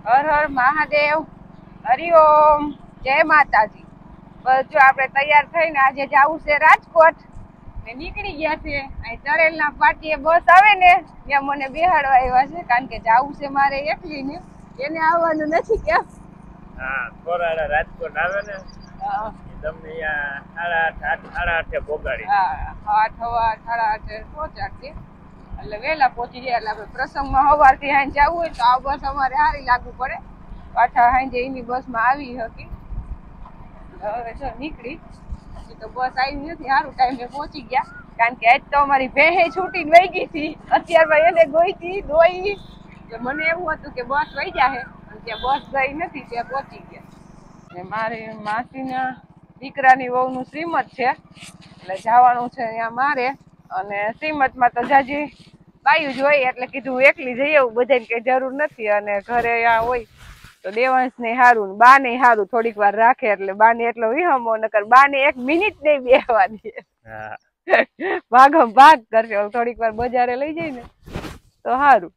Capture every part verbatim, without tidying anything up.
હર હર મહાદેવ, હરિઓમ, જય માતાજી। બસ જો આપણે તૈયાર થઈને આજે જવું છે રાજકોટ ને નીકળી ગયા છે। અહીં ચરેલના પાટીએ બસ આવે ને ત્યાં મને બેહાડવા આવ્યા છે, કારણ કે જવું છે મારે એકલીને, એને આવવાનું નથી કેમ? હા, કોરાડા રાજકોટ આવે ને તમને અહીંયા સાડા આઠ સાડા આઠે પોગાડી। હા, આઠ હવા સાડા આઠે પહોંચાડશે એટલે વહેલા પહોંચી જાય। એટલે આપણે પ્રસંગમાં સવારથી હાઈ જવું હોય તો આ બસ અમારે સારી લાગુ પડે, પાછા હાઈ એની બસમાં આવી શકી। હવે જો નીકળી તો બસ આવી નથી, સારું ટાઈમે પહોંચી ગયા, કારણ કે આજ તો અમારી ભેહે છૂટીને વહી ગઈ હતી। અત્યારમાં એને ગઈ હતી દોઈ, એટલે મને એવું હતું કે બસ વહી જાહે, અને ત્યાં બસ ગઈ નથી, ત્યાં પહોંચી ગયા। ને મારી માસીના દીકરાની વહુનું શ્રીમત છે, એટલે જવાનું છે અહીંયા મારે। અને શ્રીમતમાં તો જાજી બાયું જ હોય, એટલે કીધું એકલી જઈ આવું, બધાને કઈ જરૂર નથી, અને ઘરે આ હોય તો દેવાંશ ને સારું, બા ને સારું, થોડીક વાર રાખે એટલે બા ને એટલો વિહમો, નકર બા ને એક મિનિટ નહીં બેહવા દે, ભાગમ ભાગ કરશે। થોડીક વાર બજારે લઈ જાય ને તો સારું।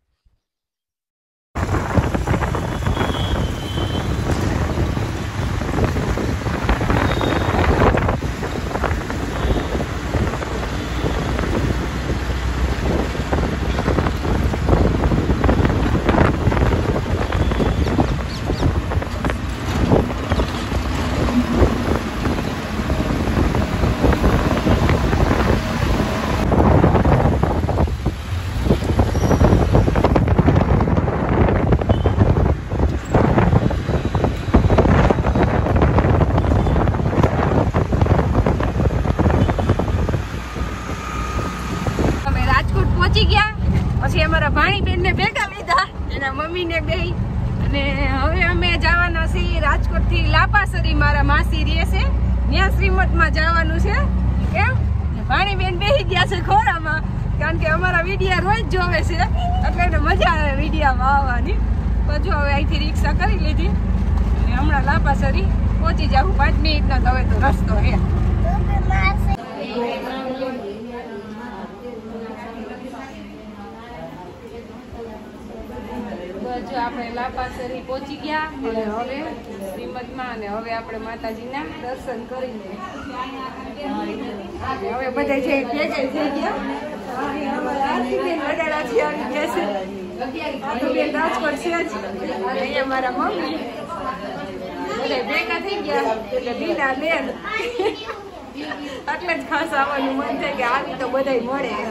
પછી અમારા ભાણીબેન ને ભેગા લીધા, એના મમ્મી ને બે, અને હવે અમે જવાના છીએ રાજકોટ થી લાપાસરી, મારા માસી રહે છે ત્યાં શ્રીમતમાં જવાનું છે। કેમ ભાણીબેન બેસી ગયા છે ખોરામાં, કારણ કે અમારા વિડીયા રોજ જોવે છે, એટલે એને મજા આવે વિડીયામાં આવવાની। પછી હવે અહીંથી રિક્ષા કરી લીધી અને હમણાં લાપાસરી પહોંચી જવું, પાંચ મિનિટનો તો હવે તો રસ્તો છે। જો આપણે લાપાસરી પહોંચી ગયા અને હવે શ્રીમતમાં, અને હવે આપણે માતાજીના દર્શન કરીને હવે બધા જે ભેગા થઈ ગયા, આરતીબેન વડાળા છે આવી ગયા છે, આરતીબેન રાજકોટ છે જ, અહીંયા મારા મમ્મી બધા ભેગા થઈ ગયા, એટલે બીના બેન એટલે જ ખાસ આવવાનું મન થાય કે આવી તો બધા મળે એમ।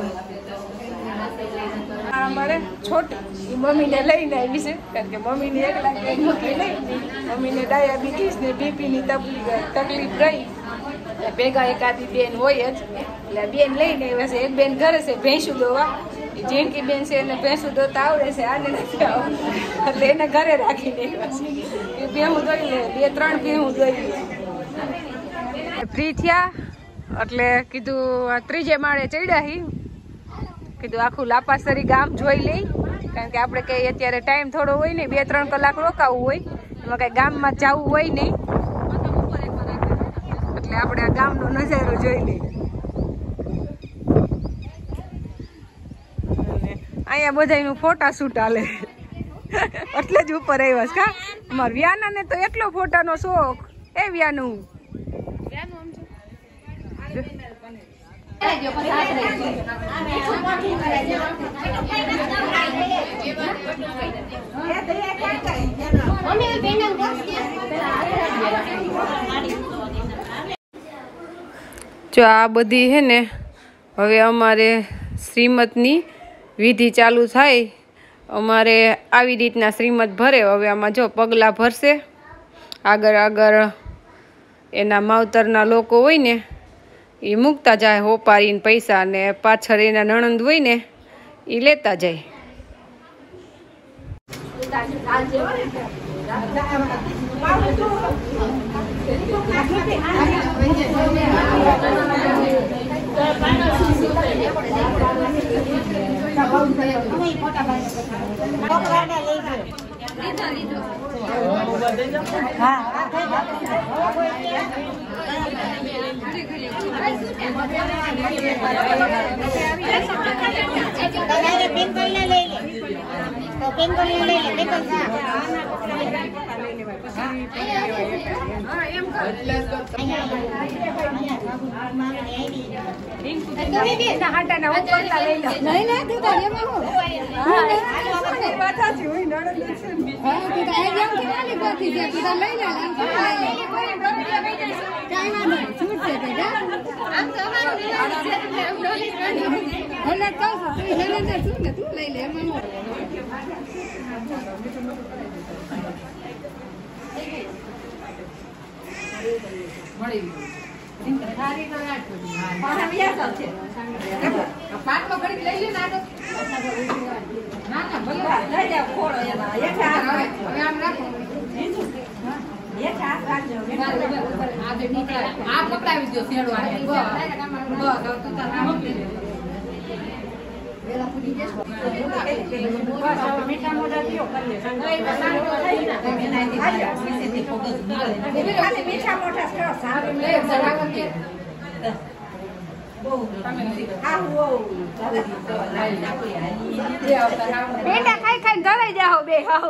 અમારે છોટી એ મમ્મીને લઈને આવી છે, કારણ કે મમ્મીને એકલા કઈ મૂકી નહીં, મમ્મીને ડાયાબિટીસ ને બીપીની તકલીફ તકલીફ રહી, ભેગા એકાદી બેન હોય જ, એટલે બેન લઈને આવ્યા છે। એક બેન ઘરે છે ભેંસું દોવા, જીણકી બેન છે એને ભેંસું દોતા આવડે છે, આને નથી આવડતું, એટલે એને ઘરે રાખીને આવ્યા છે, એ ભેહું દોઈ લે, બે ત્રણ ભેહું દોઈ લે। ફ્રી થયા એટલે કીધું ત્રીજે માળે ચડ્યા હી, કીધું આખું લાપાસરી ગામ જોઈ લઈ, કારણ કે આપણે કઈ અત્યારે ટાઈમ થોડો હોય ને, બે ત્રણ કલાક રોકાવું હોય, એમાં કઈ ગામમાં જવું હોય નહીં, એટલે આપણે આ ગામનો નજારો જોઈ લઈ। અહીંયા બધાનું ફોટા શૂટ હાલે એટલે જ ઉપર આવ્યા છે। કા અમાર વ્યાના ને તો એટલો ફોટાનો શોખ, એ વ્યાનું જો આ બધી હે ને, હવે અમારે શ્રીમતની વિધિ ચાલુ થાય, અમારે આવી રીતના શ્રીમત ભરે। હવે આમાં જો પગલાં ભરશે, આગળ આગળ એના માવતરના લોકો હોય ને એ મૂકતા જાય હોપારીને પૈસા, ને પાછળ એના નણંદ હોય ને એ લેતા જાય। બેંગોલી લઈ લે, બેંગોલી લઈ લે, બેંગોલી બેટા ખાઈ ખાઈ ધરાઈ જાઓ બે હાવ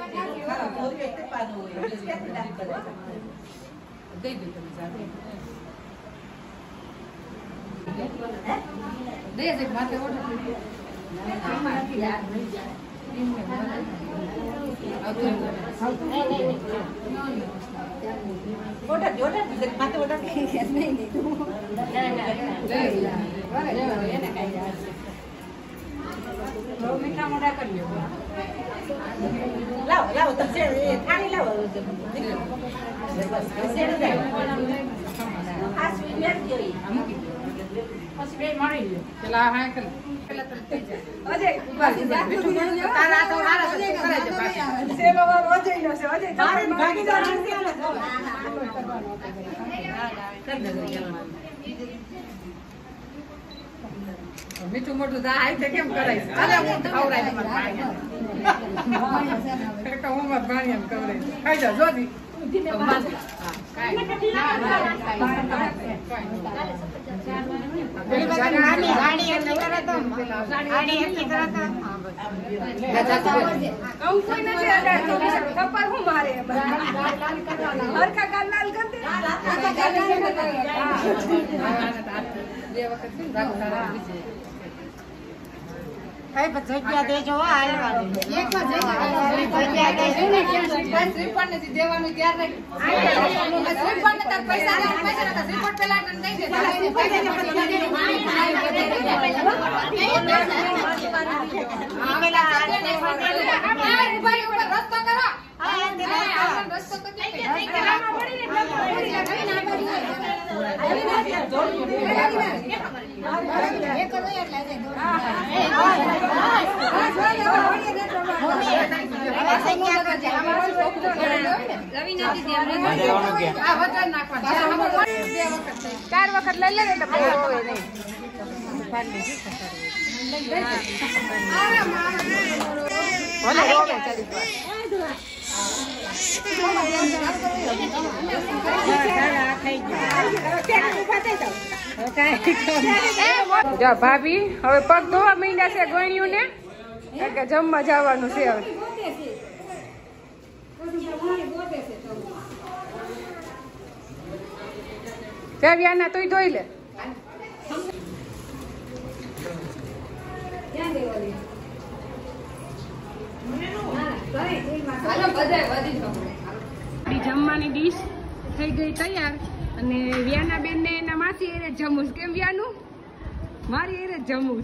મીઠા મોઢા કરી લાવો લાવો તો થાળી લાવો પછી બે મળી લ્યો પેલા હા કર પેલા તો થઈ જાય અજય ઉભા થઈ જા તારા તો મારા કરે છે બાકી સેવા વાળો અજય નો છે અજય તારે ભાગી જવાનું છે કર દે મીઠું મોટું દા આઈ તે કેમ કરાય છે અલે હું ખવરાય તમારે ભાઈ તો હું મત ભાણી એમ ખવરાય ખાઈ જા જોદી જગ્યા દેજો એક જગ્યા દેજો ને શ્રીફળ નથી દેવાનું ત્યાર શ્રીફળ ને તાર પૈસા પૈસા નતા શ્રીફળ પેલા દઈ દે રસ્તો કરો રસ્તો ચાર વખત લઈ લે ભાભી હવે પગ ધોવા માંડ્યા છે ગણ્યું ને કે જમવા જવાનું છે હવે ચાવ્યાના તોય ધોઈ લે જમવાની ડીશ થઈ ગઈ તૈયાર અને વ્યાના બેન ને એના માસી એરે જમુસ કેમ વ્યાનું મારી એરે જમુસ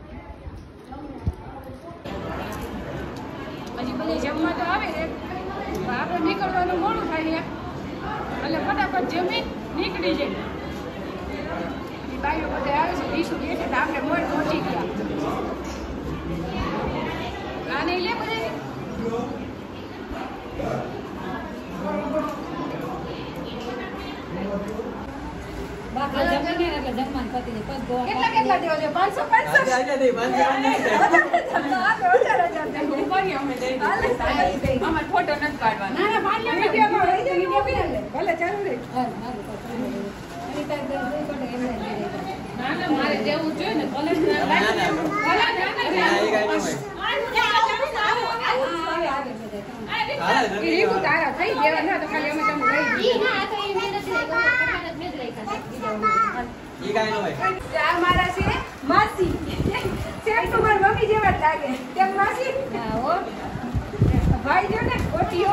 હજી બધી જમવા તો આવે ને આપણે નીકળવાનું મોડું થાય એટલે ફટાફટ જમી નીકળી જાય બાઈઓ બધા આવે છે ડીશું લે છે આપણે મોડ પહોંચી ગયા આ નહીં લે બધે કેટલા કેટલા દેવો છે પાંચસો પાંચસો ફોટો નથી પાડવાનો ભલે ચાલુ રે ના ના મારે જેવું જોઈએ ને કોલેજ ઈ રીંગુ તારા થઈ દેવા ના તો ખાલી અમે તમે લઈ ઈ ના આ તો ઈ મેં નથી લઈ ગયો કટાર જ મેં જ લઈ ખાધા ઈ કાઈ ન હોય આ મારા છે માસી સેમ તો મારી મમ્મી જેવા જ લાગે કેમ માસી હા હો ભાઈ જો ને ઓટીઓ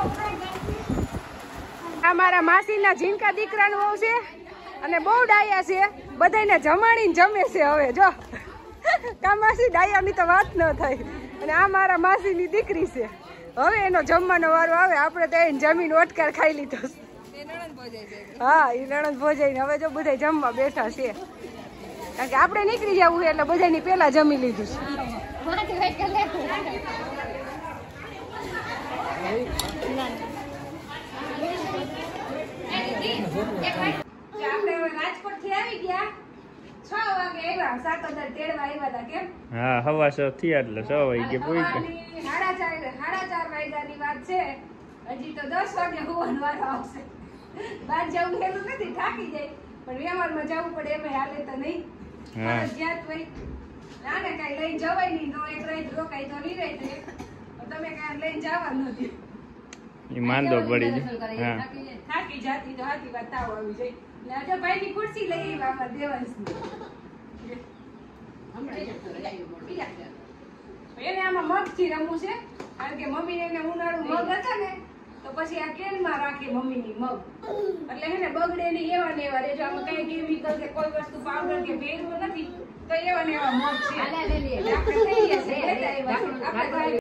આ મારા માસીના જીનકા દીકરાનું વહુ છે અને બહુ ડાયા છે બધાને જમાડીને જમે છે હવે જો કા માસી ડાયાની તો વાત ન થાય અને આ મારા માસીની દીકરી છે હવે એનો જમવાનો વારો આવે આપણે તો એને જમીન ઓટકાર ખાઈ લીધો હા એ નણંદ ભોજાઈને હવે જો બધા જમવા બેઠા છે કારણ કે આપણે નીકળી જવું છે એટલે બધાની પેલા જમી લીધું છે માથે વેટ કર લે આપણે હવે રાજકોટ થી આવી ગયા છ વાગે આવ્યા સાત હજાર તેડવા આવ્યા હતા કેમ હા હવા સો થયા એટલે છ વાગે પહોંચ્યા સાડા ચાર સાડા ચાર વાગ્યાની વાત છે હજી તો દસ વાગે હોવાનો વારો આવશે બહાર જવું એવું નથી થાકી જાય પણ વ્યવહારમાં જવું પડે એમ હાલે તો નહીં ફરજિયાત હોય નાને કઈ લઈને જવાય નહીં તો એક રાત રોકાય તો નહીં રહી તમે કઈ લઈને જવા નથી એ માંદો પડી જાય હા થાકી જાતી તો હાથી વાત તાવ આવી જાય ને આજે ભાઈની ખુરશી લઈ આવ્યા આમાં દેવાંશની એને આમાં મગથી રમવું છે કારણ કે મમ્મી એને ઉનાળુ મગ હતા ને તો પછી આ કેનમાં રાખે મમ્મીની મગ એટલે હે ને બગડે નહીં એવા ને એવા રેજો આમાં કઈ કેમિકલ કે કોઈ વસ્તુ પાવડર કે ભેગું નથી તો એવા ને એવા મગ છે આપણે લઈ લઈએ આપણે